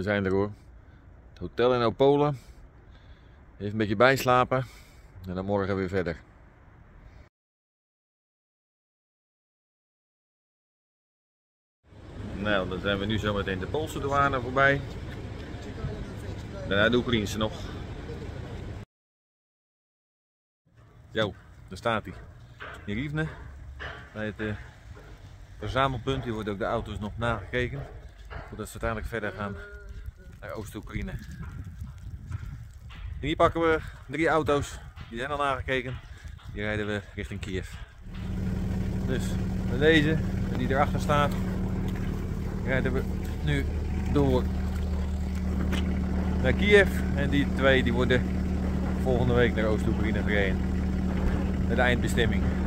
we zijn er hoor. Het hotel in Opolen. Even een beetje bijslapen. En dan morgen weer verder. Nou, dan zijn we nu zo meteen de Poolse douane voorbij. Daarna de Oekraïense nog. Zo, daar staat hij. In Rivne. Bij het verzamelpunt. Hier worden ook de auto's nog nagekeken. Voordat ze uiteindelijk verder gaan naar Oost-Oekraïne. Hier pakken we 3 auto's. Die zijn al nagekeken. Die rijden we richting Kiev. Dus met deze, die erachter staat, rijden we nu door naar Kiev. En die 2 die worden volgende week naar Oost-Oekraïne gereden. Naar de eindbestemming.